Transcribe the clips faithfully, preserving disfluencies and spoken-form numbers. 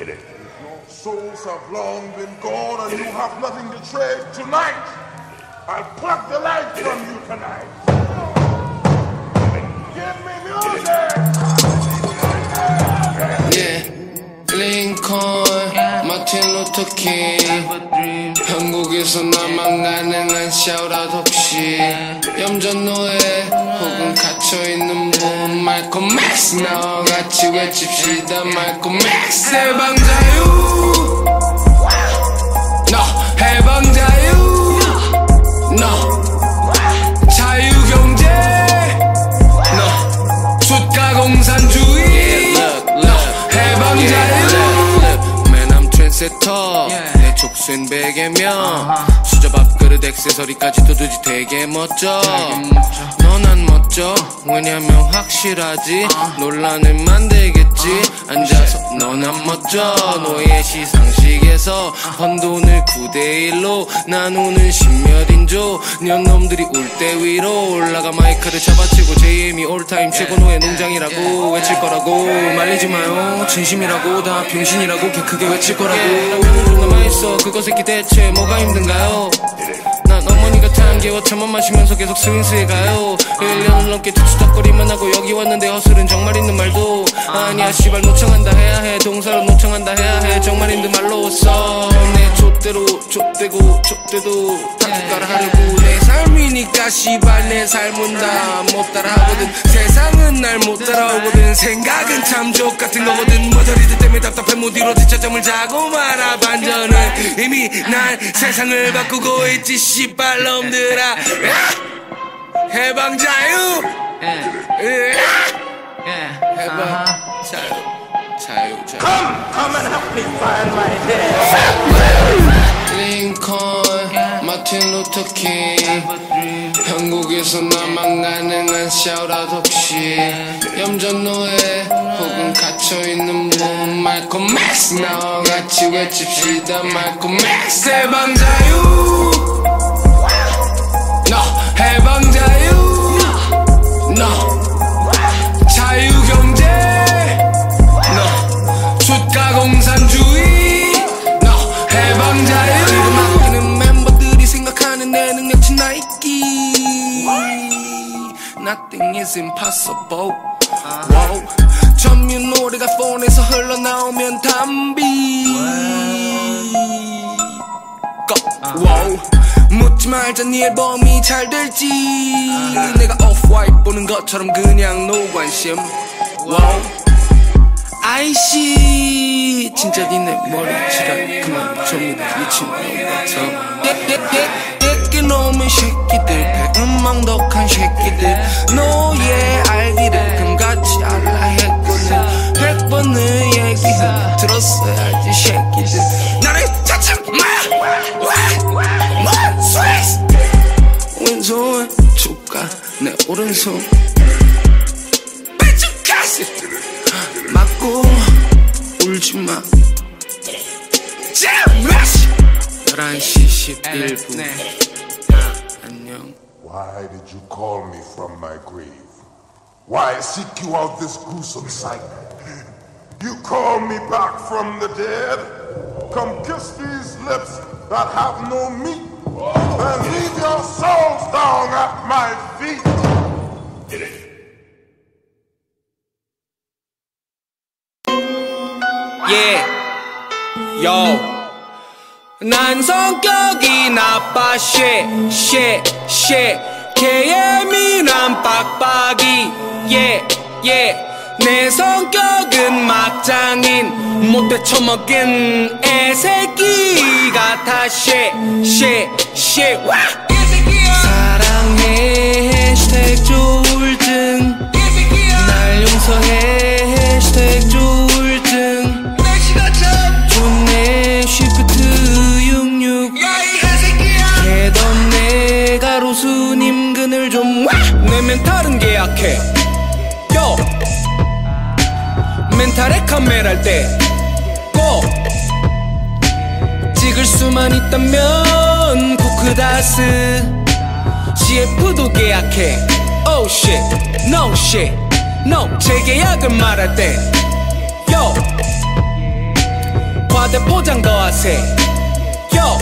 Souls have long been gone and you have nothing to trade tonight. I'll pluck the light from you tonight. Give me music! Yeah, 링컨, 마틴 루터 킹. 한국에서 나만 가능한 샤우트아웃 혹시 염전노예 혹은 갇혀있는 분 말콤 맥스 나와같이 외칩시다 말콤 맥스 해방자유 No 해방자유 No 자유경제 No 주가공산주의 No 해방자유 Man I'm trendsetter 내 족쇄는 베개며 수저 밥그릇 액세서리까지 도두지 되게 멋져 넌 안 멋져 왜냐면 확실하지 논란을 만들겠지 앉아서 넌 안 멋져 너의 시상식에서 번 돈을 구 대 일로 나누는 십몇 인조 년놈들이 울 때 위로 올라가 마이크를 잡아치고 제이엠이 올타임 최고 노예 농장이라고 외칠 거라고 말리지 마요 진심이라고 다 병신이라고 개 크게 외칠 거라고 좀 남아있어 그거 새끼 대체 뭐가 힘든가요 난 어머니가 탄 개와 차만 마시면서 계속 스윙스에 가요 일 년을 넘게 투투닥거리만 하고 여기 왔는데 허술은 정말 있는 말도 아니야 씨발 노청한다 해야 해 동사로 노청한다 해야 해 정말 힘든 말로 써내 좆대로 좆대고 좆대도 다 따라하려고 내 삶이니까 씨발 내 삶은 다 못 따라하거든 세상은 날 못 따라오거든 생각은 참 족같은 거거든 머저리들 때문에 답답해 못 이루어진 저점을 자고 말아 반전은 이미 난 세상을 바꾸고 있지 씨발 놈들아 해방자유 해방자유 자유 자유 Come, come and help me find my head. 링컨, 마틴 루터 킹. 한국에서 나만 가능한 샤우트아웃 혹시 염전노예 혹은 갇혀있는 분 말콤 맥스 나와같이 외칩시다 말콤 맥스 해방자유 No 해방자유 No 자유경제 No 주가공산주의 No 해방자유 지금 아끼는 멤버들이 생각하는 내 능력치 나이키 Nothing is impossible wow. 전면 노래가 폰에서 흘러나오면 담비 Go wow. 묻지 말자 네 앨범이 잘 될지 내가 오프-화이트 보는 것처럼 그냥 노관심 wow. 아이씨 진짜 니네 머리치라 그만 좀이다 미친놈 같아 깨깨 놈의 새끼들 배은망덕한 새끼들 너의 알기를 금같이 알라 했거든 백 번을 얘기해 들었어야지 새끼들 나를 찾지 마 스위스 왼손 주가 내 오른손 빼죽가시 맞고 울지마 열한 시 십일 분 안녕 Why did you call me from my grave? Why seek you out this gruesome sight? You call me back from the dead? Come kiss these lips that have no meat and leave your souls down at my feet. Yeah, yo. 난 성격이 나빠, shit, shit, shit. 개예민한 빡빡이, yeah, yeah. 내 성격은 막장인 못돼 처먹은 애새끼 같아, shit, shit, shit. 와! 사랑해, 해시태그 조울증. 날 용서해, 해시태그 조울증. 좋네, 쉬프트 육육. 개던 내 가로수 님근을 좀. 내 멘탈은 개 약해. 요! 멘탈에 카메라를 떼고 찍을 수만 있다면 코크다스 씨에프도 계약해. Oh shit, no shit, no. 재계약을 말할 때 Yo 어때 포장 더 하세 요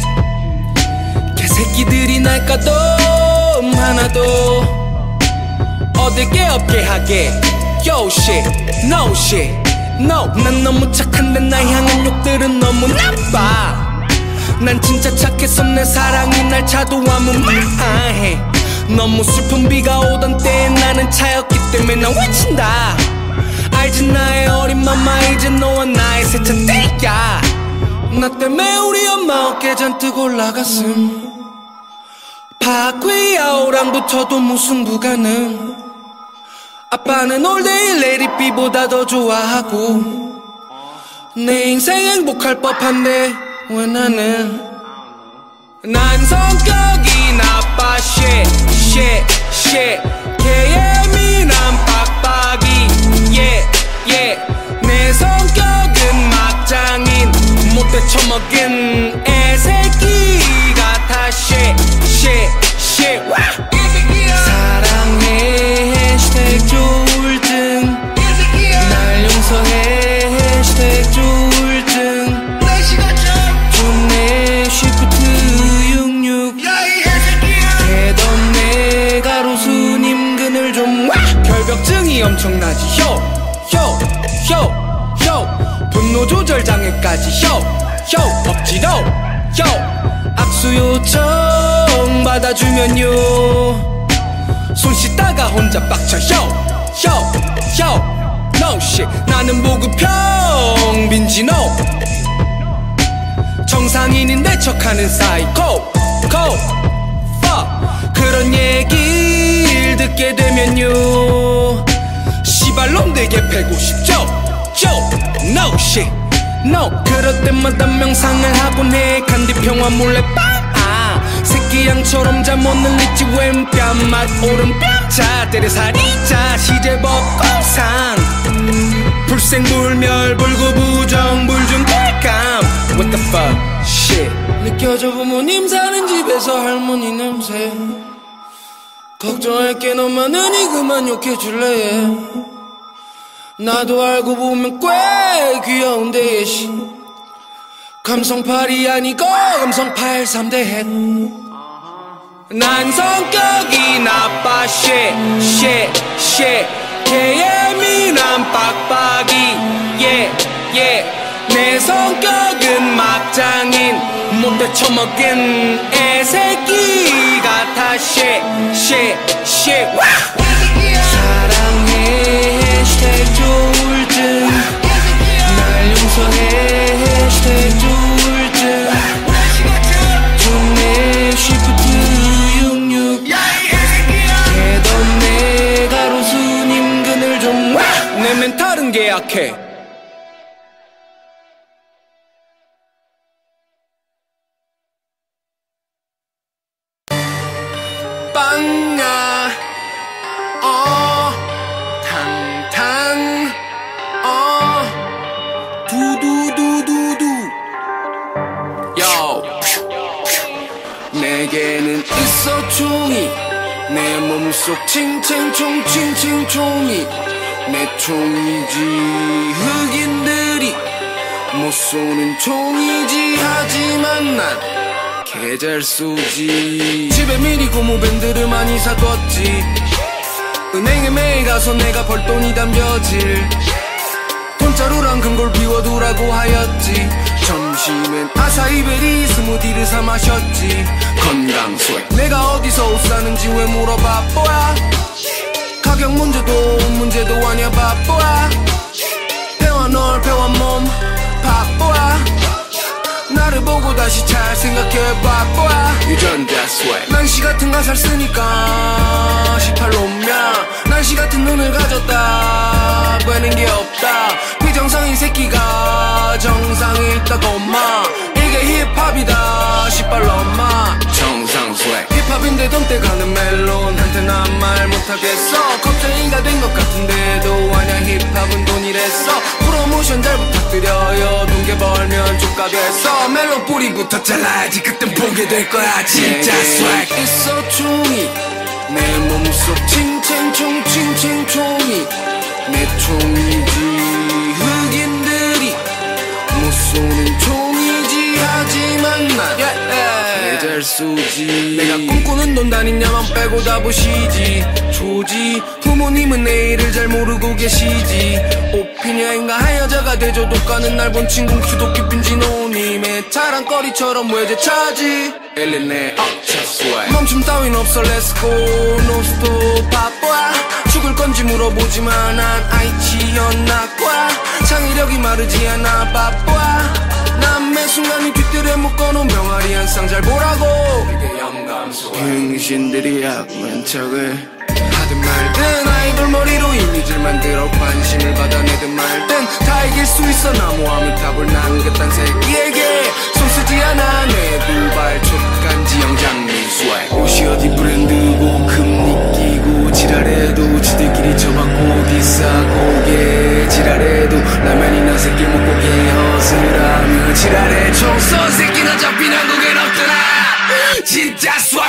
개새끼들이 날까도 하나도 어딜 게 없게 하게 Yo shit, no shit, no 난 너무 착한데 날 향한 욕들은 너무 나빠 난 진짜 착해서 내 사랑이 날 차도하면 말해 너무 슬픈 비가 오던 때에 나는 차였기 때문에 난 외친다 알지 나의 어린 맘마 이제 너와 나의 세찬 때야 나 때문에 우리 엄마 어깨 잔뜩 올라갔음 바퀴아우랑 붙어도 무슨 부가능 아빠는 올데이 레디비보다 더 좋아하고 내 인생 행복할 법한데 왜 나는 난 성격이 나빠 shit shit shit 개예민한 빡빡이 yeah yeah 내 성격은 막장인 못돼 처먹은 애새끼 같아 shit shit shit wow. 사랑해 해시태그 조울증 날 용서해 해시태그 조울증 좋네 쉬프트 육육 개덥네 가로수님 그늘 좀 와! 결벽증이 엄청나지 효효효효 분노 조절 장애까지 효효 억지로 요 악수 요청 받아주면요 손 씻다가 혼자 빡쳐 yo yo yo no shit 나는 보급형 빈지노 정상인인데 척하는 사이코 코 fuck 그런 얘기를 듣게 되면요 시발놈들게 패고 싶죠 yo no shit no 그럴 때마다 명상을 하곤 해 간디 평화 몰래 빵 새끼 양처럼 잠 못 늘리지 왼뺨 맛 오른 뺨자 때려살이자 시제법 공상 불생불멸 불구부정 불중불감 What the fuck shit 느껴져 부모님 사는 집에서 할머니 냄새 걱정할 게 너무 많으니 그만 욕해줄래 나도 알고 보면 꽤 귀여운데 씨 감성팔이 아니고 감성팔삼 대 핵 난 성격이 나빠 shit shit shit 개예민한 빡빡이 yeah yeah 내 성격은 막장인 못돼 처먹은 애새끼 같아 shit shit shit wow. 사랑해 해시태그 조울증 날 용서해 해시태그 조울증 좋네 쉬프트 육육 개덥네 가로수님 그늘 좀 내 멘탈은 계약해 빵야 어 탕탕 어 두두두두두 요 내게는 있어 총이 내 몸속 칭칭총 칭칭총이 내 총이지 흑인들이 못 쏘는 총이지 하지만 난 개 잘 쏘지 집에 미리 고무밴드를 많이 사뒀지 은행에 매일 가서 내가 벌 돈이 담겨질 돈자루랑 금골 비워두라고 하였지 점심엔 아사이베리 스무디를 사 마셨지 건강소에 내가 어디서 옷 사는지 왜 물어봐 뽀야 가격 문제도 문제도 아니야 바보야 배워 널 배워 몸 바보야 나를 보고 다시 잘 생각해 바보야 유전 that's way 난시 같은 가사를 쓰니까 십팔놈이야 난시 같은 눈을 가졌다 되는 게 없다 비정상인 새끼가 정상이 있다고 마 이게 힙합이다 십팔놈아 정상스웩 힙합인데 덤대 가는 멜론한테 난 말 못하겠어 겁쟁이가 된 것 같은데도 아냐 힙합은 돈이랬어 프로모션 잘 부탁드려요 돈게 벌면 족가겠어 멜론 뿌리부터 잘라야지 그땐 보게 될 거야 진짜 스웩 있어 총이 내 몸속 칭칭총 칭칭총이 내 총이지 흑인들이 못 쏘는 잘 쏘지. 내가 꿈꾸는 돈 다니냐만 빼고 다 보시지. 조지 부모님은 내일을 잘 모르고 계시지. 오피니아인가 한 여자가 대저도 가는 날 본 친구 수도 깊은 진호님의 자랑거리처럼 외제차지. 엘리네 어차스와이 멈춤 따윈 없어 렛츠고 노스톱 바보야. 죽을 건지 물어보지만 난 아이치였나과. 창의력이 마르지 않아 바보야. 난 매 순간이 뒷뜰에 묶어놓은 병아리 한 쌍 잘 보라고. 병신들이 약만 척을 하든 말든 아이돌 머리로 이미지를 만들어 관심을 받아내든 말든 다 이길 수 있어. 나무함을 답을 남겼단 새끼에게 손 쓰지 않아. 내 둘발 촉간지 영장미수알. 옷이 어디 브랜드고 금리 끼고 지랄해도 지들끼리 쳐받고 비싸고게 지랄해도 라면이나 새끼 먹고 개허슬하며 지랄해. 총선 새끼나 잡힌 한국엔 없더라 진짜 쏴.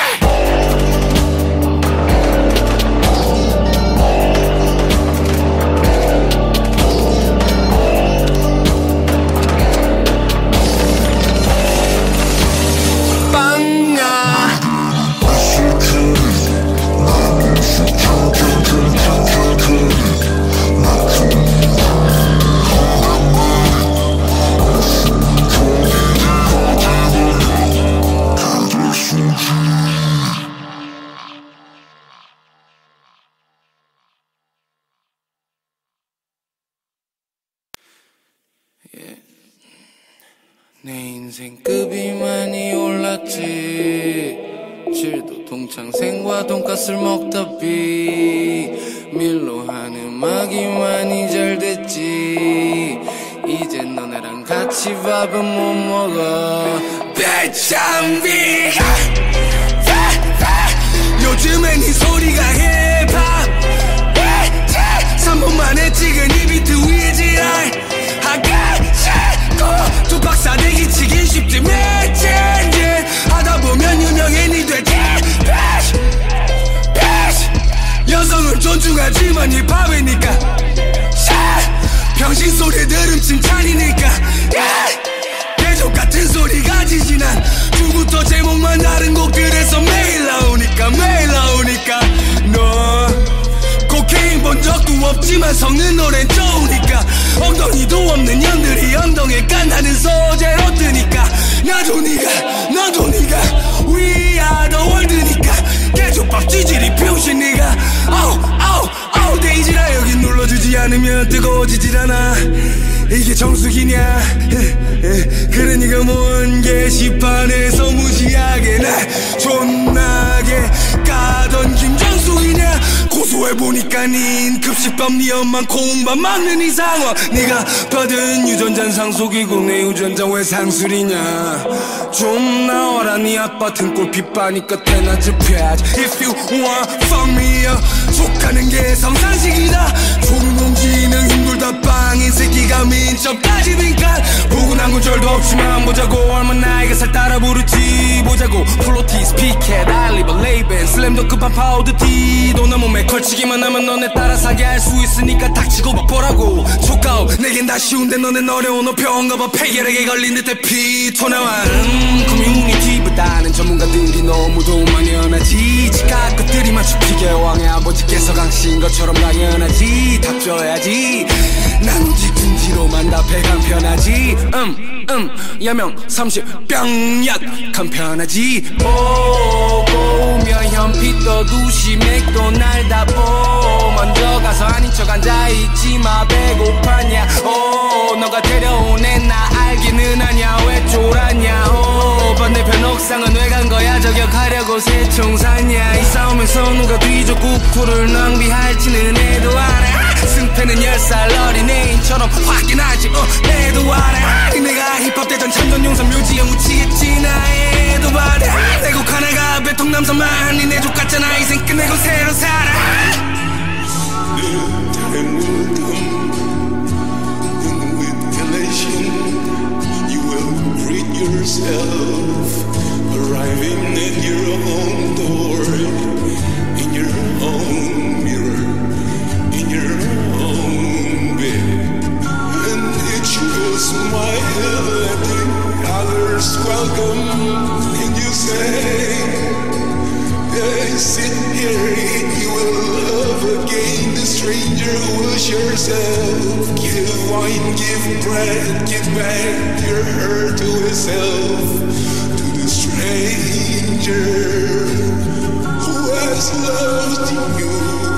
내 인생급이 많이 올랐지. 질도 동창생과 돈가스를 먹다비 밀로 한 음악이 많이 잘 됐지. 이제 너네랑 같이 밥은 못 먹어 배짱비. 요즘엔 이 소리가 힙합. 삼 분 만에 찍은 이 비트 위에 지랄 하가자고 두 박사 내기 치긴 쉽지 매체인지 하다보면 유명인이 되지. 여성은 존중하지만 힙합이니까 병신 소리 들음 칭찬이니까 계속 같은 소리가 지지난 주부터 제목만 다른 곡들에서 매일 나오니까 매일 나오니까 너 코케인 본 적도 없지만 섞는 노래는 좋으니까 엉덩이도 없는 년들이 엉덩이에 깐다는 소재로 뜨니까 나도 니가 너도 니가 We are the world니까 계속 밥 찌질이 병신 니가 아우 아우 아우 데이지라 여기 눌러주지 않으면 뜨거워지질 않아. 이게 정수기냐? 그래 니가 뭔 게시판에서 무시하게 날 존나게 까던 김정숙이냐? 고소해보니까 닌 급식밥 니 엄만 콩밥 막는 이 상황. 니가 받은 유전자는 상속이고 내 유전자 왜 상술이냐? 좀 나와라 니 아빠 등골 빗바니 끝에 나 짚혀야지. If you want fuck me up 족하는 게 성상식이다. 조르놈 지능 힘들다 빵인 새끼가 민첩까지니까 부근한 굴절도 없지만 보자고 얼마 나이가 살 따라 부르지. 보자고 플로티스 피켓 알리버 레이벤 슬램도 급한 파우더티. 너 몸에 걸치기만 하면 너네 따라 사게 할 수 있으니까 닥치고 봐보라고. 촉가오 내겐 다 쉬운데 너넨 어려운 어려운가 봐. 폐결핵에 걸린 듯해 피토나와 음 커뮤니티보다는 전문가들이 너무도 만연하지. 지각 것들이 마치 피겨왕의 아버지께서 강신 것처럼 당연하지. 답줘야지. 난 뒤꿈치로만 답해 간편하지. 음, 음, 야명 삼십 병약 간편하지. 오면 현피 떠두시 맥도날드보 먼저 가서 아닌 척 앉아있지 마. 배고팠냐? 오 너가 데려온 애 나 알기는 하냐? 왜 쫄았냐? 오 반대편 옥상은 왜 간 거야? 저격하려고 새총 샀냐? 이 싸움에서 누가 뒤져 국토를 낭비할지는 애도 알아. 승패는 열 살 어린애인처럼 확인하지 어 애도 알아. 내가 힙합 대전 참전 용산 묘지에 묻히겠지 나 애도 받아. 내 곡 하나가 배통 남성만 니네 족 같잖아. 이생 끝내고 새로 살아. Time will come and with elation you will greet yourself arriving at your own door in your own mirror in your own bed and it will smile at the others welcome and you say, yeah, sit here and you will love again the stranger who was yourself. Give wine, give bread, give back your hurt to yourself, to the stranger who has loved you.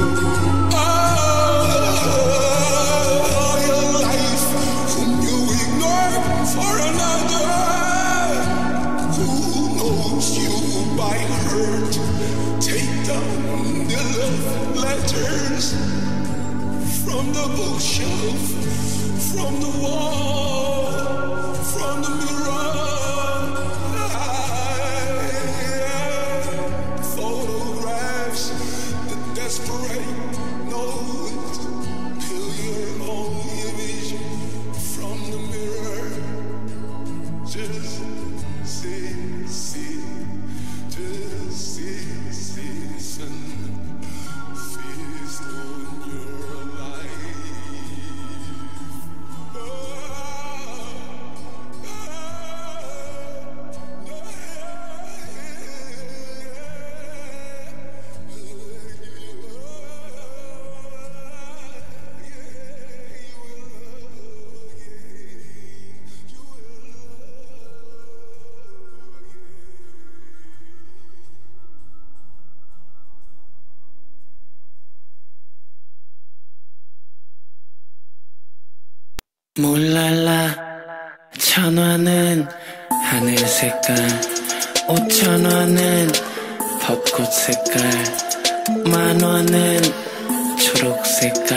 From the bookshelf, from the wall, from the mirror, photographs, the desperate notes, kill your own image from the mirror. Just see, see, just see, see, son. 몰랄라 천원은 하늘 색깔, 오천원은 벚꽃 색깔, 만원은 초록 색깔,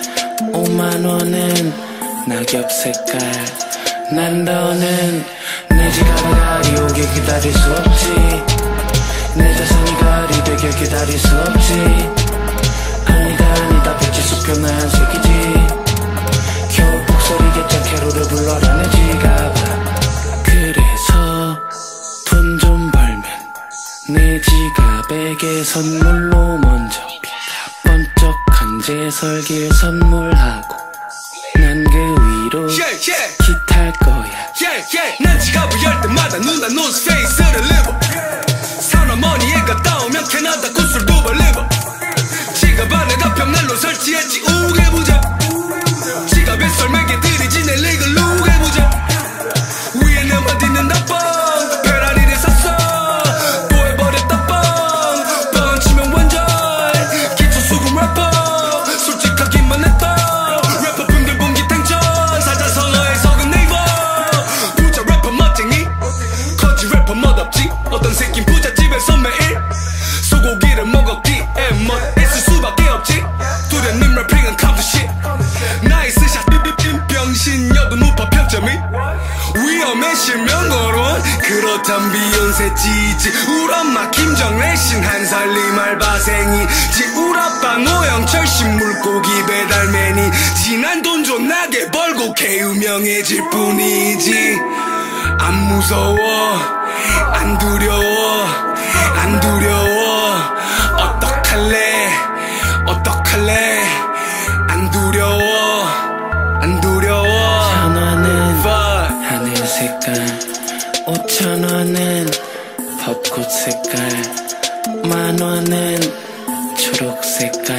오만원은 낙엽 색깔. 난 더는 내 지갑을 가리 오게 기다릴 수 없지. 내 자산이 가리 되게 기다릴 수 없지. 아니다 아니다 빛이 숲여 나얀색이지. 겨우 목소리겠자 캐롤을 불러라 내 지갑아. 그래서 돈 좀 벌면 내 지갑에게 선물로 먼저 번쩍한 제설길 선물하고 난 그 위로 yeah, yeah. 기탈 거야. yeah, yeah. 난 지갑을 열 때마다 눈다 노스페이스를 입어. 사나머니에 갔다 오면 캐나다 구슬 두 벌 입어. 지갑 안에다 병날로 설치했지 우개부자. 지갑에 썰매개들이 지내 리글 우개부자. 위에는 어디는 나빵 페라리를 샀어. 또 해버렸다 빵. 빵 치면 완전 기초 수금 래퍼. 솔직하기만 했다. 래퍼분들 봉기 탱전 사자성어에 속은 네이버. 부자 래퍼 멋쟁이 거지 래퍼 멋없지. 어떤 새낀 부잣집에서 매일 소고기를 먹었기에 멋있을 수밖에 없지. 두려님 래핑은 컴퓨시 나이스 샷 병신여도 무파 평점이 위험해 실명거론. 그렇단 비욘세 찌지. 우엄마 김정래신 한살림 알바생이지. 우라빠 노영철 신 물고기 배달맨이. 지난 돈 존나게 벌고 개유명해질 뿐이지. 안 무서워 안 두려워 안 두려워. 어떡할래 어떡할래. 안 두려워 안 두려워. 천원은 하늘 색깔, 오천원은 벚꽃 색깔, 만원은 초록 색깔,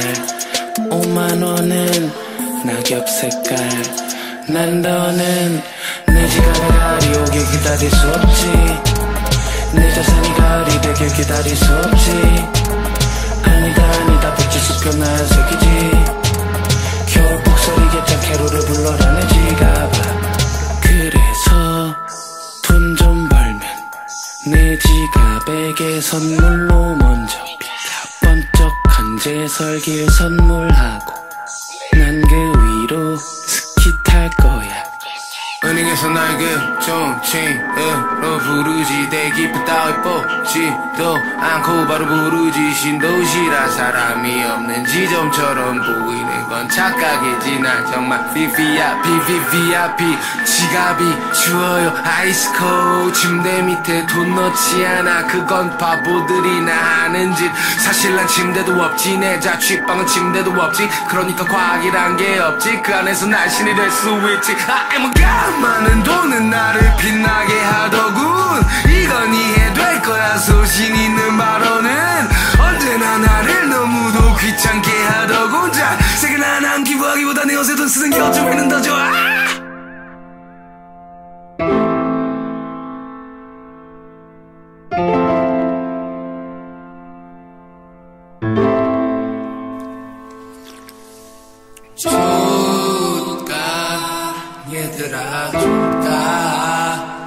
오만원은 낙엽 색깔. 난 더는 내 지갑을 가리 오게 기다릴 수 없지. 내 자산이 가리 되길 기다릴 수 없지. 아니다 아니다 빛이 숲여 나얀색이지. 겨울 목소리겠자 캐롤을 불러라 내 지갑아. 그래서 돈 좀 벌면 내 지갑에게 선물로 먼저 번쩍한 제설길 선물하고 난 그 위로 스키 탈 거야. 은행에서 날 급종칭으로 부르지. 내 기쁜 따위 뽑지도 않고 바로 부르지. 신도시라 사람이 없는 지점처럼 보이는 건 착각이지. 난 정말 비비야 비비비아피. 지갑이 추워요 아이스코. 침대 밑에 돈 넣지 않아. 그건 바보들이나 하는 짓. 사실 난 침대도 없지. 내 자취방은 침대도 없지. 그러니까 과학이란 게 없지. 그 안에서 날씬이 될 수 있지. I am a god. 많은 돈은 나를 빛나게 하더군. 이건 이해될 거야 돈 쓰는 게 어쩌면 더 좋아. 좋까 얘들아 좋까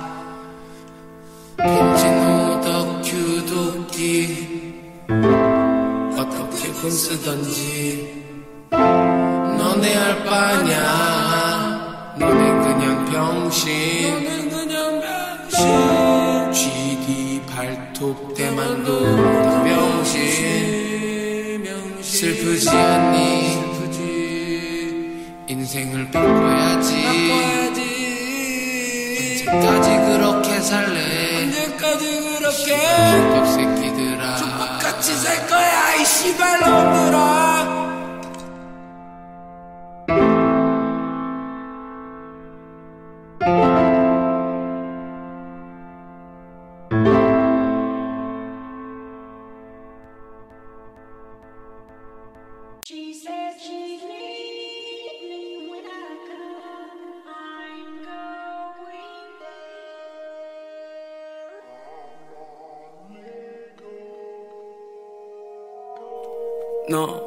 펜지노덕 규도끼 어떻게 돈 쓰던지 너네 알 바냐. 너네 그냥 병신. 너네 그냥 병신. 쥐기 발톱 대만도 다 병신. 슬프지 않니? 인생을 바꿔야지. 언제까지 그렇게 살래? 언제까지 그렇게? 족밥 새끼들아. 족밥같이 살 거야 이 씨발놈들아. She said she'd leave me when I come. I'm going there. 너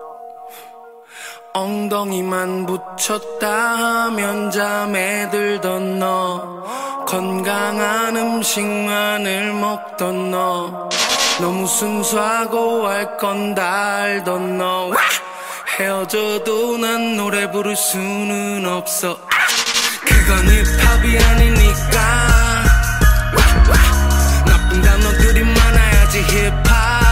엉덩이만 붙였다 하면 잠에 들던 너, 건강한 음식만을 먹던 너, 너무 순수하고 알 건 다 알던 너. 헤어져도 난 노래 부를 수는 없어. 그건 힙합이 아니니까. 나쁜 단어들이 많아야지 힙합.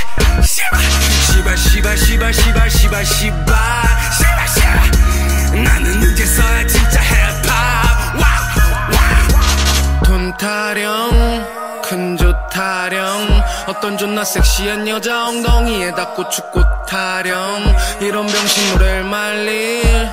시발 시발 시발 시발 시발 시발 시발 시발. 나는 이제서야 진짜 힙합. 돈 타령 큰조 타령. 어떤 존나 섹시한 여자 엉덩이에다 고추꽃 타령. 이런 병신 노래를 말릴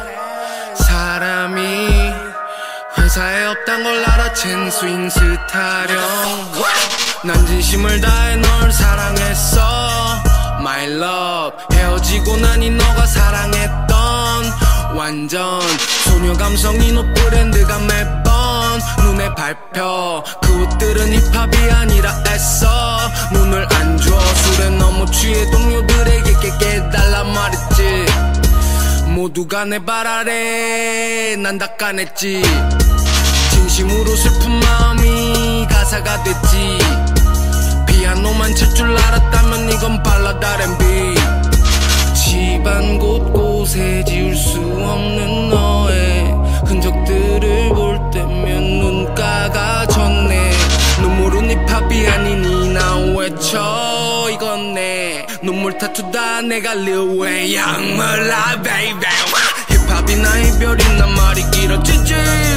사람이 회사에 없단 걸 알아챈 스윙스 타령. 난 진심을 다해 널 사랑했어 my love. 헤어지고 나니 너가 사랑했던 완전 소녀 감성인 옷 브랜드가 매번 눈에 밟혀. 그 옷들은 힙합이 아니라 애써 눈을 안 줘. 술에 너무 취해 동료들에게 깨달라 말했지. 모두가 내 발 아래 난 닦아냈지. 진심으로 슬픈 마음이 가사가 됐지. 피아노만 칠 줄 알았다면 이건 발라드 알앤비. 집안 곳곳에 지울 수 없는 너의 흔적들을 볼 때면 눈가가 졌네. 눈물은 힙합이 아니니 나 외쳐. 이건 내 눈물 타투다. 내가 Lil Wayne 양물라 baby. 힙합이나 이별이나 말이 길어지지.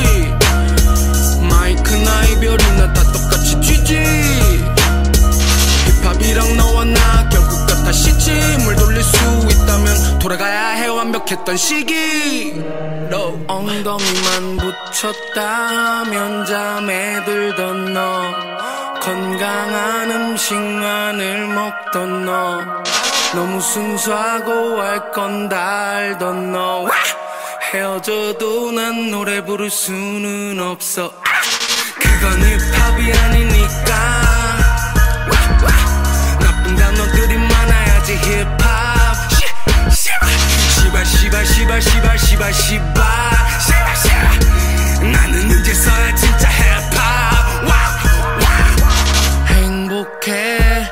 마이크나 이별이나 다 똑같이 쥐지. 힙합이랑 너와 나 결국 같아시지. 물 돌릴 수 있다면 돌아가야 해 완벽했던 시기. no. 엉덩이만 붙였다 하면 잠에 들던 너, 건강한 음식만을 먹던 너, 너무 순수하고 알 건 다 알던 너. 헤어져도 난 노래 부를 수는 없어. 그건 힙합이 아니니까. 나쁜 단어들이 많아야지 힙합. 시발 시발 시발 시발 시발 시발 시발. 나는 이제서야 진짜 힙합. 행복해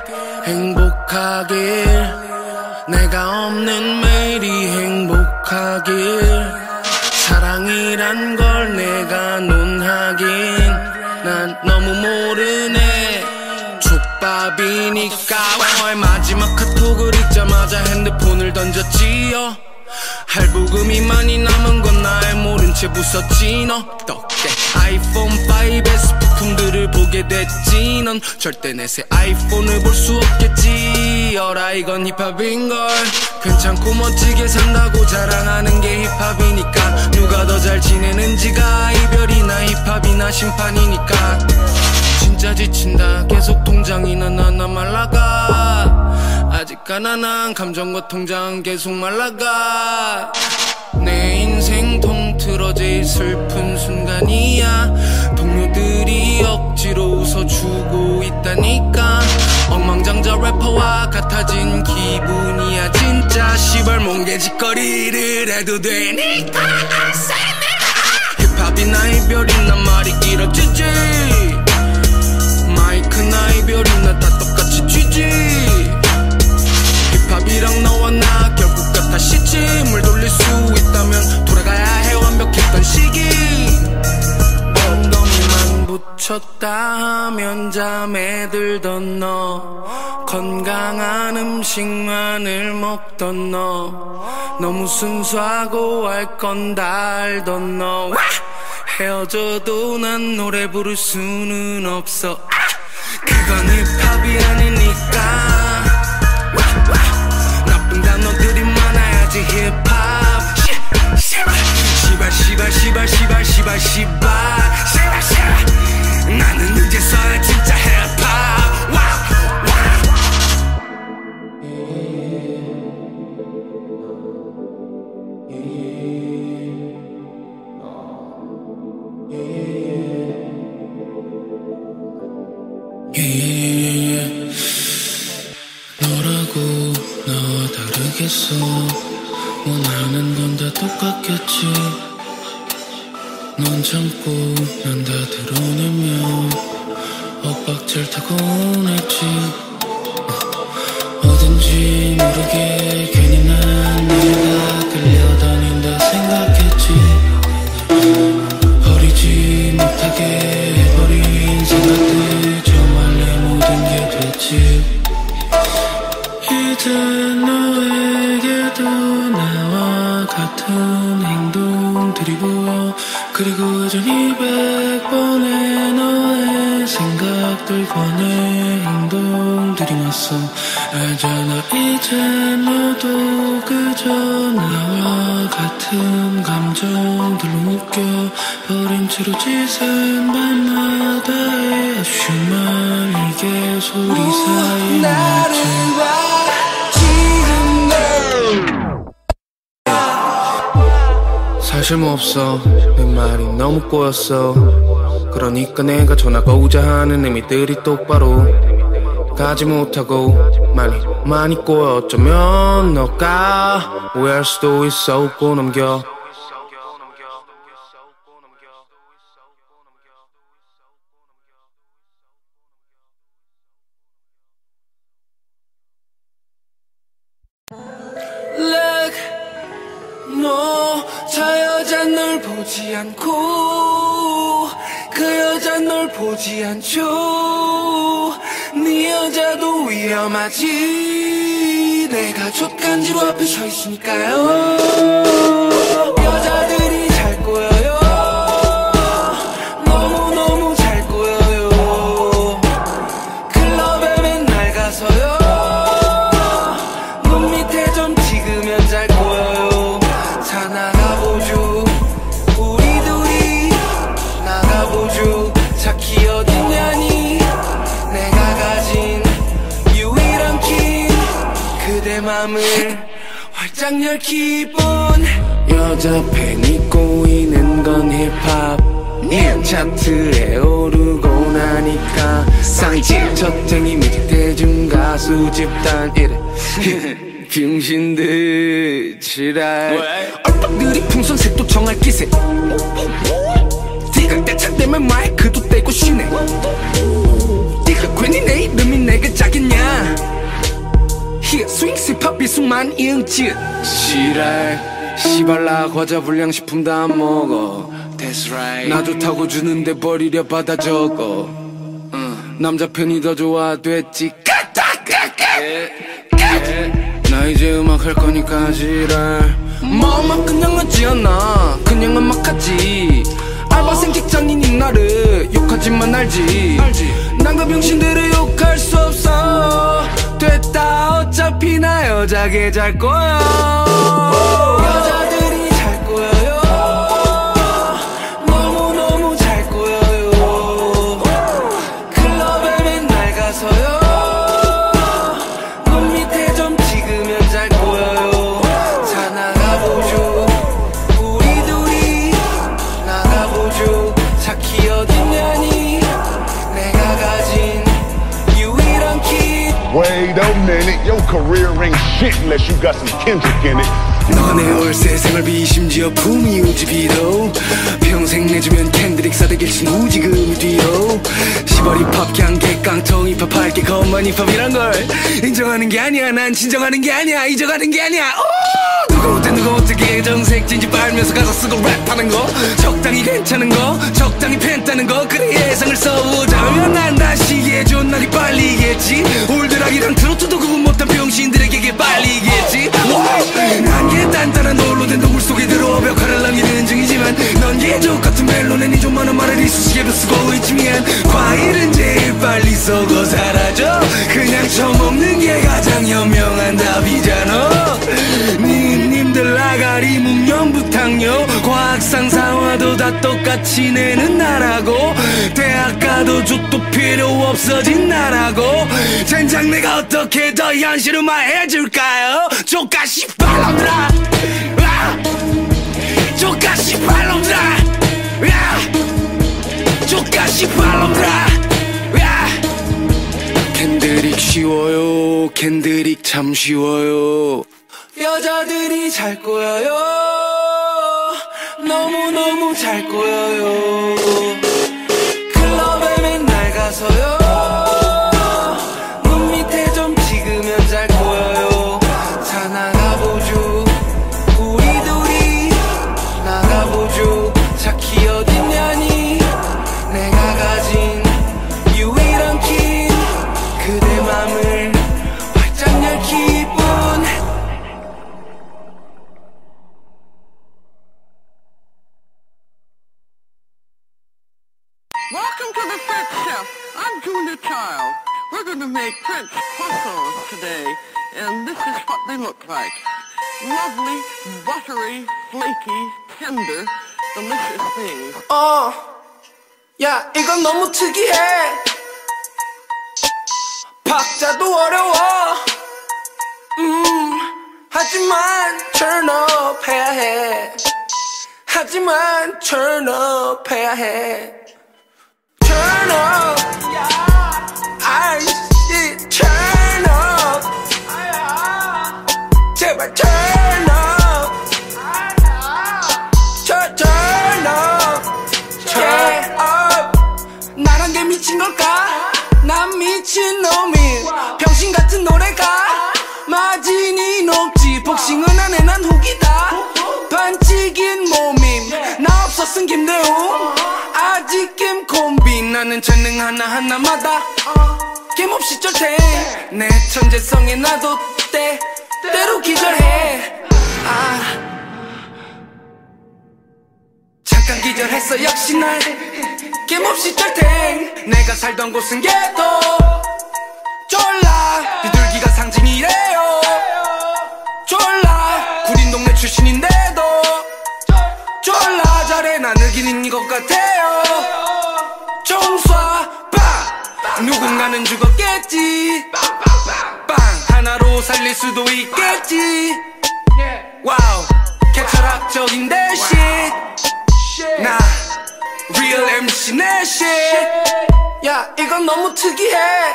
행복하길. 내가 없는 매일이 행복하길. 사랑이란 걸 내가 논하긴 난 너무 모르네. 족밥이니까. 너의 마지막 카톡을 읽자마자 핸드폰을 던졌지요. 할부금이 많이 남은 건 나의 모른 채 부쉈지. 너 덕대 아이폰 파이브에서 부품들을 보게 됐지. 넌 절대 내 새 아이폰을 볼 수 없겠지. 어라 이건 힙합인걸. 괜찮고 멋지게 산다고 자랑하는 게 힙합이니까. 누가 더 잘 지내는지가 이별이나 힙합이나 심판이니까. 진짜 지친다. 계속 통장이 나나나 말라가. 아직 가난한 감정과 통장 계속 말라가. 내 인생 통틀어 제일 슬픈 순간이야. 동료들이 억지로 웃어주고 있다니까. 엉망장자 래퍼와 같아진 기분이야 진짜. 시발 몽개짓거리를 해도 되니까. 힙합이 나의 별이나 말이 길어지지. 마이크 나의 별이나 다 똑같이 쥐지. 힙합이랑 너와 나 결국 같아시지. 물 돌릴 수 있다면 돌아가야 해 완벽했던 시기. 엉덩이만 붙였다 하면 잠에 들던 너. 건강한 음식만을 먹던 너. 너무 순수하고 알 건 다 알던 너. 헤어져도 난 노래 부를 수는 없어. 그건 힙합이 아니니까. 나쁜 단어들이 많아야지 힙합. 시발 시발 시발 시발 시발 시발 시발 시발. 나는 이제서야 진짜 힙합. 와우 yeah. 너라고 나와 다르겠어. 원하는 건 다 똑같겠지. 넌 참고 난 다 드러내며 엇박자를 타곤 했지. 어딘지 모르게 괜히 난 내가 끌려다닌다 생각했지. 버리지 못하게 해버린 생각들 정말 내 모든 게 됐지. 이제 너에게도 나와 같은 행동들이 보여. 그리고 여전히 백 번의 너의 생각들과 내 행동들이 맞서. 알잖아 이제 너도 그저 나와 같은 감정들로 묶여 버린 채로 짖은 밤마다의 아주 말리게 소리 사이에 나를 봐 사실 뭐 없어. 내 말이 너무 꼬였어. 그러니까 내가 전화고자 하는 의미들이 똑바로 가지 못하고 많이 많이 꼬여. 어쩌면 너가 오해할 수도 있어. 웃고 넘겨. 너 저 여자 널 보지 않고 그 여자 널 보지 않죠. 네 여자도 위험하지. 내가 족간지로 앞에 서 있으니까요. 여자들이 잘 꼬여요. 너무너무 잘 꼬여요. 클럽에 맨날 가서요. 눈 밑에 좀 찍으면 잘 꼬여요. 자 나가보죠. 우리 둘이 나가보죠. 자키 어딨냐니. 내가 가진 유일한 키. 그대 맘을 활짝 열 기분. 여자 팬이 꼬이는 건 힙합. 차트에 오르고 나니까 쌍집 저탱이 뮤직 대중 가수 집단 이래. 병신들 지랄. 얼빡들이 풍선색도 정할 기세. 네가 떼창대면 마이크도 떼고 쉬네. 네가 괜히 내 이름이 내가 작겠냐. Here 스윙스 힙합이 수많은 이응짓 지랄. 시발라 과자 불량식품 다 안 먹어. That's right. 나 좋다고 주는데 버리려 받아 적어. uh. 남자 편이 더 좋아 됐지. 나 이제 음악 할 거니까 지랄. 뭐 음악 그냥 하지 않아. 그냥 음악하지. 알바생 직장인인 나를 욕하지만 알지. 난 그 병신들을 욕할 수 없어. 됐다 어차피 나 여자게 잘 거야. 여자들이 잘 꼬여요. 너무너무 잘 꼬여요. 클럽에 맨날 가서요. 눈 밑에 좀 찍으면 잘 꼬여요. 자 나가보죠. career ain't shit unless you got some Kendrick in it. 너네 월세 생활비 심지어 품위 유지비도 평생 내주면 캔드릭 사대길친 우지금이 뒤로 시벌 힙합 향객 깡통 힙합 할게 겉만 힙합이란 걸 인정하는 게 아니야. 난 진정하는 게 아니야. 잊어가는 게 아니야. 오! 누가 못해 누가 어떻게 정색 진지 빨면서 가사 쓰고 랩하는 거 적당히 괜찮은 거 적당히 팬다는 거 그래 예상을 써보자면 난 다시 해줘. 날이 빨리겠지. 올드락이랑 트로트도 구분 못한 병신들에게 빨리겠지. 난게 단단한 돌로 된 동굴 속에 들어 벽화를 남기는 중이지만 넌 예적 같은 멜론에 니 좀 많은 말을 이쑤시개로 쓰고 있지. 미안. 과일은 제일 빨리 썩어 사라져. 그냥 처먹는 게 가장 현명한 답이잖아. 님들 아가리 문명부탕요 과학상사와도 다 똑같이 내는 나라고 대학 가도 족도 필요 없어진 나라고 젠장 내가 어떻게 더 현실음화해줄까요? 족가시 발놈들아 족가시 발놈들아 족가시 발놈들아 캔드릭 쉬워요. 캔드릭 참 쉬워요. 여자들이 잘 꼬여요. 너무너무 잘 꼬여요. 클럽에 맨날 가서요. 눈 밑에 좀 찍으면 잘 꼬여요. 자 나가보죠. 우리 둘이 나가보죠. 자키 어딨냐니 내가 가진 유일한 키 그대 맘을 활짝 열 기분. Welcome to the French Chef. I'm Julia Child. We're going to make French croissants today, and this is what they look like. Lovely, buttery, flaky, tender, delicious things. 어, 야, 이건 너무 특이해. 박자도 어려워. 음, 하지만 turn up 해야 해. 하지만 turn up 해야 해. Turn up, I see turn up. 제발 turn up, turn turn up, turn up. 나란 게 미친 걸까? 난 미친 놈이. 병신 같은 노래가 마진이 높지. 복싱은 안 해 난 후기다. 반칙인 몸임. 나 없었은 김대우. 아직 김콤비. 나는 재능 하나하나마다 김없이 쩔대. 내 천재성에 나도 때 때로 기절해. 아 잠깐 기절했어. 역시 날 김없이 쩔대. 내가 살던 곳은 개도 졸라 비둘기가 상징이래요. 졸라 구린 동네 출신인데도 졸라 잘해. 난 흑인인 것 같아요. 총쏴 빵 누군가는 죽었겠지. 빵 하나로 살릴 수도 있겠지. 와우 개철학적인 대신 나 real 엠씨 내 shit. 야 이건 너무 특이해.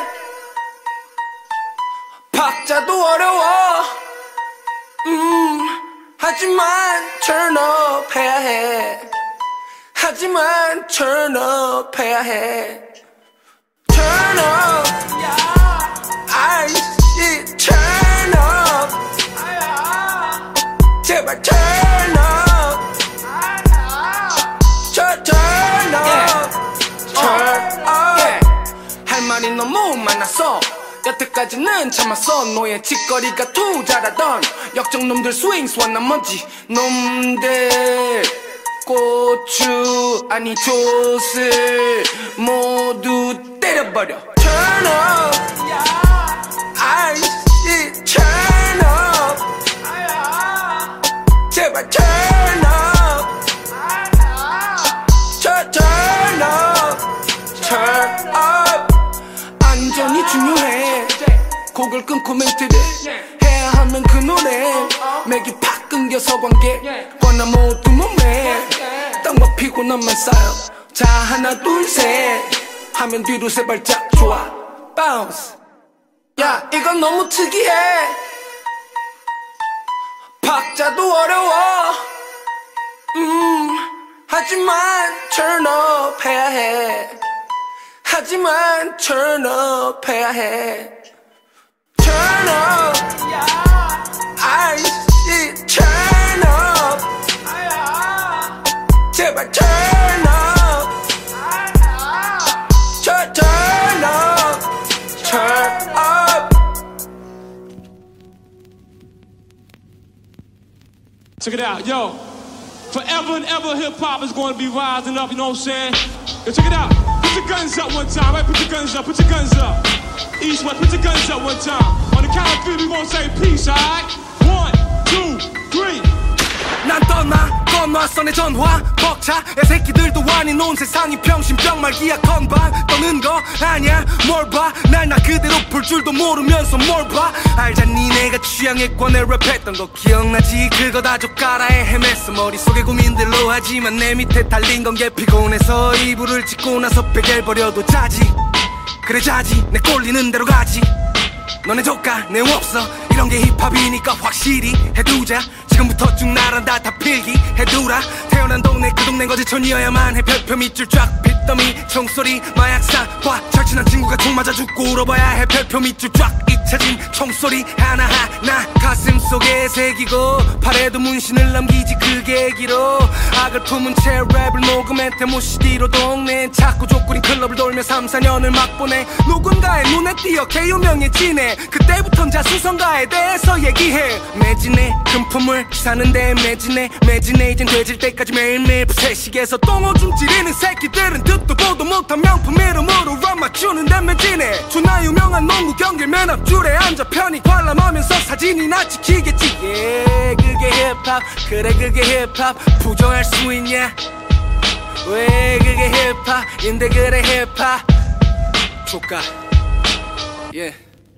박자도 어려워. 음 하지만 turn up 해야 해. 하지만 turn up 해야 해. Turn up, I see turn up. 제발 turn up, turn turn up, turn up. 할 말이 너무 많았어. 여태까지는 참았어. 너의 짓거리가 투자라던 역정놈들 스윙 스완 나머지 놈들 고추 아니 톳을 모두 때려버려. Turn up, I see turn up. 제발 turn up, turn turn up, turn up. 안전이 중요해. 곡을 끊고 멘트를 해야 하면 그 노래 맥이 팍 끊겨서 관계 권나 모두 몸에 땅과 피고 너만 쌓여. 자 하나 둘 셋 하면 뒤로 세 발짝 좋아. Bounce 야 이건 너무 특이해. 박자도 어려워. 음 하지만 turn up 해야 해. 하지만 turn up 해야 해. Turn up I see turn up 제발 turn up turn, turn up turn up. Check it out, yo. Forever and ever hip hop is going to be rising up, you know what I'm saying? Yo, check it out. Put your guns up one time, right? Put your guns up, put your guns up. East, west, put your guns up one time. On the count of three, we gonna say peace, alright? One, two, three. 난 떠나 건너왔어 내 전화 벅차 애새끼들도 아닌 온 세상이 병신병 말기야 건방 떠는 거 아냐 뭘 봐 날 나 그대로 볼 줄도 모르면서 뭘 봐 알잖니 내가 취향했고 내 랩했던 거 기억나지 그거 다 족가라에 헤맸어 머릿속에 고민들로 하지만 내 밑에 달린 건 게 피곤해서 이불을 찢고 나서 베개를 버려도 자지 그래 자지 내 꼴리는 대로 가지 너네 조카 내용 없어 이런 게 힙합이니까 확실히 해두자 지금부터 쭉 나란다 다 필기 해두라 태어난 동네 그 동네 거제촌이어야만 해 별표 밑줄 쫙 핏더미 총소리 마약사과 절친한 친구가 총 맞아 죽고 울어봐야 해 별표 밑줄 쫙 잊혀진 총소리 하나하나 가슴 속에 새기고 팔에도 문신을 남기지 그 계기로 악을 품은 채 랩을 녹음해 데모 씨디로 동네 자꾸 족구린 클럽을 돌며 삼, 사 년을 막 보내 누군가의 눈에 띄어 개유명해지네 그때부턴 자수성가에 대해서 얘기해 매진해 금품을 사는데 매진해 매진해 이젠 돼질 때까지 매일매일 부채식에서 똥오줌 지리는 새끼들은 듣도 보도 못한 명품 이름으로 랩 맞추는데 매진해 존나 유명한 농구 경기 맨 앞줄에 앉아 편히 관람하면서 사진이나 찍히겠지 yeah, 그게 힙합 그래 그게 힙합 부정할 수 있냐 왜 그게 힙합인데 그래 힙합 조카 yeah.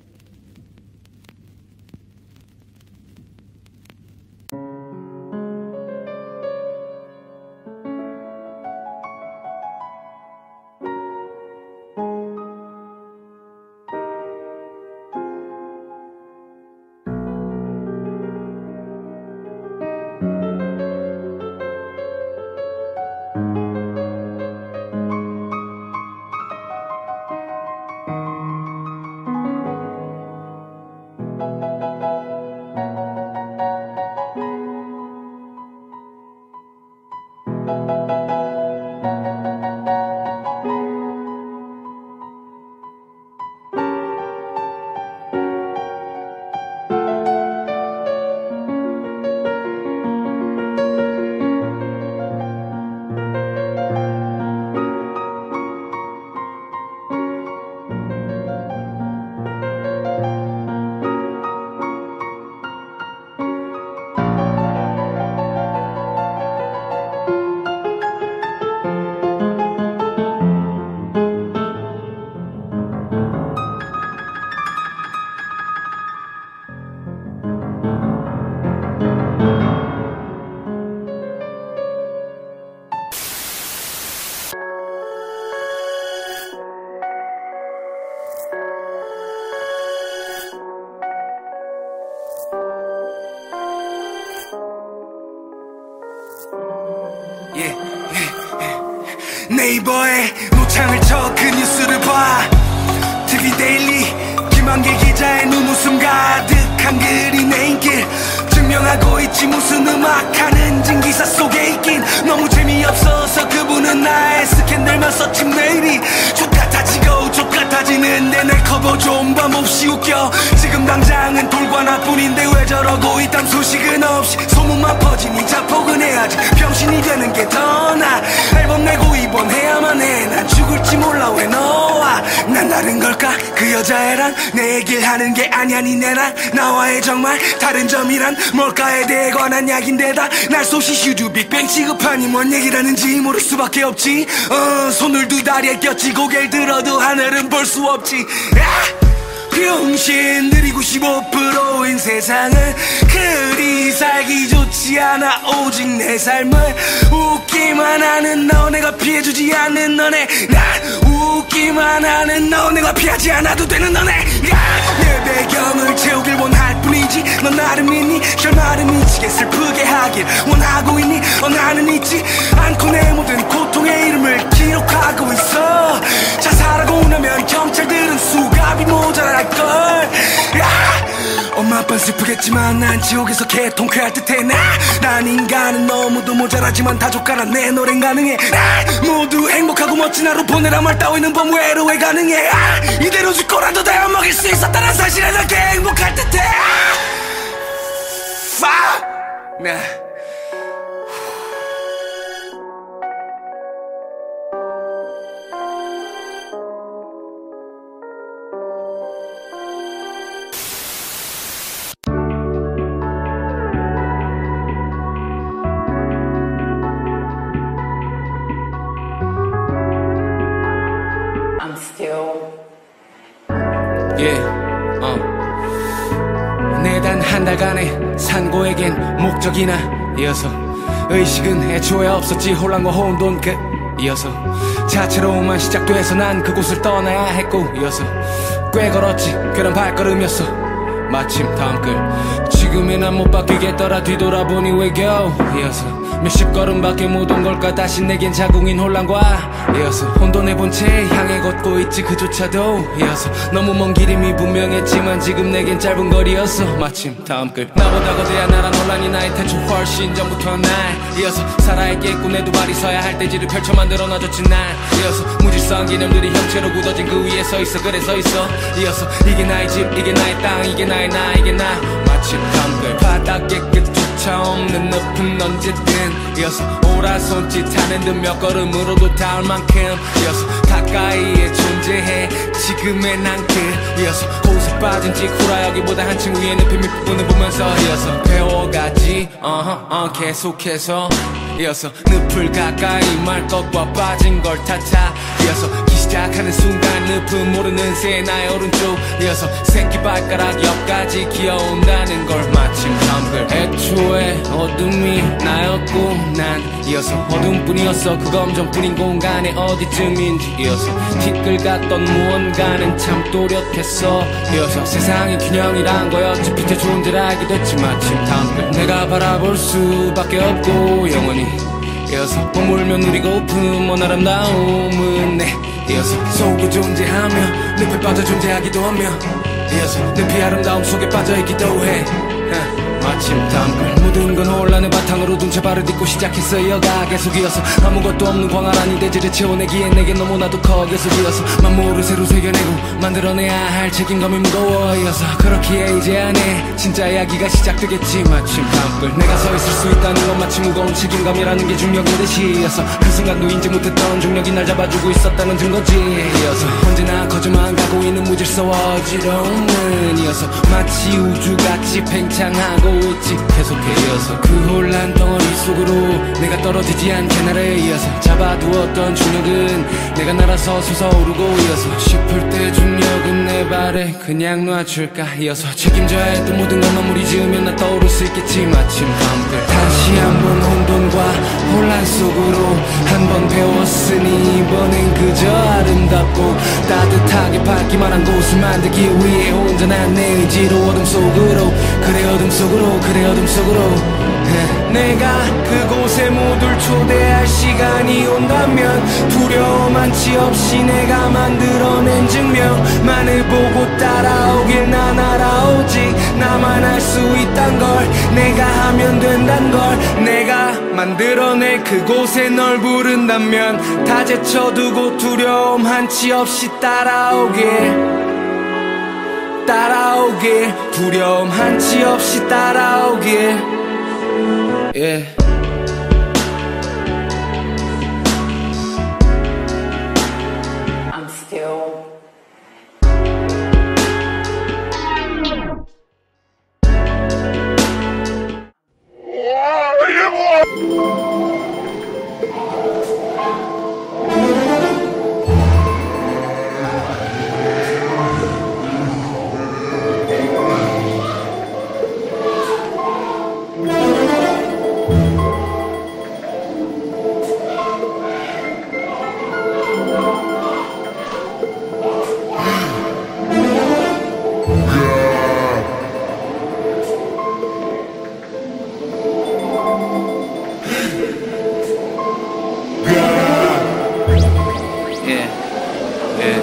yeah, yeah, yeah. 네이버에 노창을 쳐 그 뉴스를 봐 티비 데일리 김한길 기자의 눈웃음 가득한 글이 내 인길 증명하고 있지 무슨 음악하는 진기사 속에 있긴 너무 재미없어서 그분은 나의 스캔들만 썼지 내일이 족같아지고 족같아지는데 내 커버 좀 봐 몹시 웃겨 지금 당장은 돌과 나뿐인데 왜 저러고 있단 소식은 없이 소문만 퍼지니 자폭은 해야지 병신이 되는 게 더 나아 앨범 내고 입원해야만 해 난 죽을지 몰라 왜 너와 난 다른 걸까 그 여자애랑 내 얘기를 하는 게 아냐 니네랑 나와의 정말 다른 점이란 뭘까에 대해 관한 약인데다 날 쏟이 슈즈 빅뱅 취급하니 뭔 얘기라는지 모를 수밖에 없지 어 손을 두 다리에 꼈지 고개를 들어도 하늘은 볼 수 없지 야! 병신 느리고 십오 퍼센트인 세상을 그리 살기 좋지 않아. 오직 내 삶을 웃기만 하는 너, 내가 피해주지 않는 너네. 난 웃기만 하는 너, 내가 피하지 않아도 되는 너네. 내 배경을 채우길 원할 뿐이지. 넌 나를 믿니? 결말을 미치게 슬프게 하길 원하고 있니? 어 나는 잊지 않고 내 모든 고통의 이름을 기록하고 있어. 자살하고 나면 경찰들은 수갑이 모자랄걸. 엄마 아빠는 슬프겠지만 난 지옥에서 개통쾌할 듯해. 나, 난 인간은 너무도 모자라지만 다 족가라. 내 노래는 가능해. 나, 모두 행복하고 멋진 하루 보내라 말 따위는 범외로 왜 가능해. 아, 이대로 죽고라도 다 먹일 수 있었다는 사실에 난 꽤 행복할 듯해. Fuck! 나 I'm still yeah, 어. 내단 한 달간의 산고에겐 목적이나 이어서 의식은 애초에 없었지. 혼란과 혼돈 그 이어서 자체로만 시작돼서 난 그곳을 떠나야 했고 이어서 꽤 걸었지. 그런 발걸음이었어. 마침 다음 글 지금의 난 못 바뀌겠더라. 뒤돌아보니 왜 겨우 이어서 몇십 걸음밖에 못 온 걸까. 다시 내겐 자궁인 혼란과 이어서 혼돈의 본체에 향해 걷고 있지. 그조차도 이어서 너무 먼 길임이 분명했지만 지금 내겐 짧은 거리였어. 마침 다음 글 나보다 거대한 나란 혼란이 나의 태초 훨씬 전부터 날 이어서 살아있겠고 내 두 발이 서야 할 대지를 펼쳐 만들어 놔줬지. 날 이어서 무질서한 개념들이 형체로 굳어진 그 위에 서 있어. 그래 서 있어. 이어서 이게 나의 집, 이게 나의 땅, 이게 나의 나, 이게 나. 마침 다음 글 바닥에 끝조차 없는 늪은 언제든 이어서 오라 손짓하는 듯 몇 걸음으로도 닿을 만큼 이어서 가까이에 존재해. 지금의 난 그 이어서 곳에 빠진 찍후라 여기보다 한층 위에 늪의 밑부분을 보면서 이어서 배워가지. 어허 어 계속해서 이어서 늪을 가까이 말 것과 빠진 걸 탓하. 이어서 시작하는 순간 늪은 모르는 새 나의 오른쪽 이어서 새끼 발가락 옆까지 기어온다는 걸. 마침 다음 글 애초에 어둠이 나였고 난 이어서 어둠뿐이었어. 그 검정뿐인 공간에 어디쯤인지 이어서 티끌 같던 무언가는 참 또렷했어. 이어서 세상이 균형이란 거였지. 빛의 존재를 알게 됐지. 마침 다음 글 내가 바라볼 수밖에 없고 영원히 이어서 머물며 누리고픈 먼 아름다움은 내 이어서 속에 존재하며 늪에 빠져 존재하기도 하며 이어서 늪이 아름다움 속에 빠져있기도 해. 마침 다음 글 모든 건 혼란을 바탕으로 둔 채 발을 딛고 시작했어. 이어가 계속 이어서 아무것도 없는 광활한 이 대지를 채워내기엔 내겐 너무나도 커. 계속 이어서 만물을 새로 새겨내고 만들어내야 할 책임감이 무거워. 이어서 그렇기에 이제야 내 진짜 이야기가 시작되겠지. 마침 다음 글 내가 서 있을 수 있다는 건 마치 무거운 책임감이라는 게 중력인 듯이 이어서 그 순간도 인지 못했던 중력이 날 잡아주고 있었다는 증거지. 이어서 언제나 커져만 가고 있는 무질서와 어지러움은 이어서 마치 우주같이 팽창하고 있지. 계속해 이어서 그 혼란 덩어리 속으로 내가 떨어지지 않게 나를 이어서 잡아두었던 중력은 내가 날아서 솟아오르고 이어서 싶을 때 중력은 내 발에 그냥 놔줄까. 이어서 책임져야 했던 모든 건 마무리 지으면 나 떠오를 수 있겠지. 마침 다음 글 다시 한번 혼돈과 혼란 속으로 한번 배웠으니 이번엔 그저 아름답고 따뜻하게 밝기만 한 곳을 만들기 위해 온전한 내 의지로 어둠 속으로 그래 어둠 속으로 그래 어둠 속으로 내가 그곳에 모두를 초대할 시간이 온다면 두려움 한치 없이 내가 만들어낸 증명만을 보고 따라오길 난 알아. 오직 나만 할 수 있단 걸 내가 하면 된단 걸 내가 만들어낼 그곳에 널 부른다면 다 제쳐두고 두려움 한치 없이 따라오길 따라오길 두려움 한치 없이 따라오길. Yeah. I'm still 예, 예.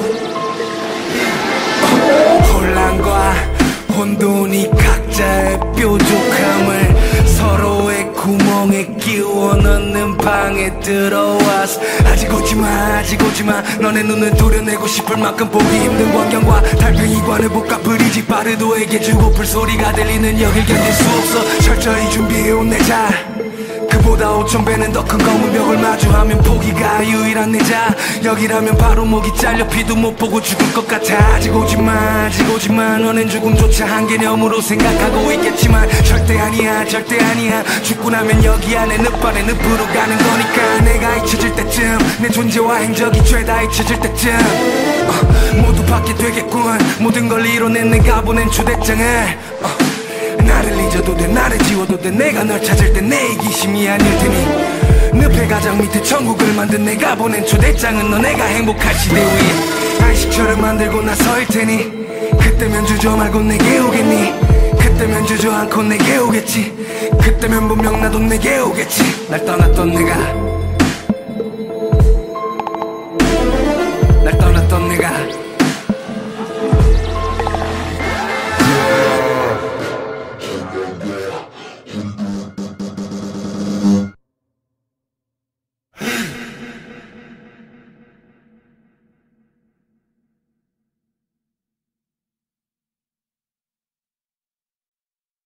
혼란과 혼돈이 각자의 뾰족함을 서로의 구멍에 끼워 넣는 방에 들어와서 아직 오지마 아직 오지마 너네 눈을 도려내고 싶을 만큼 보기 힘든 광경과 달팽이관을 볶아 브리지 바르도에게 주고플 소리가 들리는 여길 견딜 수 없어 철저히 준비해온 내 자 그보다 오천 배는 더 큰 검은 벽을 마주하면 포기가 유일한 내 자 여기라면 바로 목이 잘려 피도 못 보고 죽을 것 같아 아직 오지마 아직 오지마 너넨 죽음조차 한 개념으로 생각하고 있겠지만 절대 아니야 절대 아니야 죽고 나면 여기 안에 늪안에 늪으로 가는 거니까 내가 잊혀질 때쯤 내 존재와 행적이 죄다 잊혀질 때쯤 어, 모두 받게 되겠군 모든 걸 이뤄낸 내가 보낸 초대장을 어, 나를 잊어도 돼 나를 지워도 돼 내가 널 찾을 때 내 이기심이 아닐 테니 늪의 가장 밑에 천국을 만든 내가 보낸 초대장은 너네가 행복할 시대 위에 안식처를 만들고 나서일 테니 그때면 주저 말고 내게 오겠니 그때면 주저앉고 내게 오겠지 그때면 분명 나도 내게 오겠지 날 떠났던 내가 날 떠났던 내가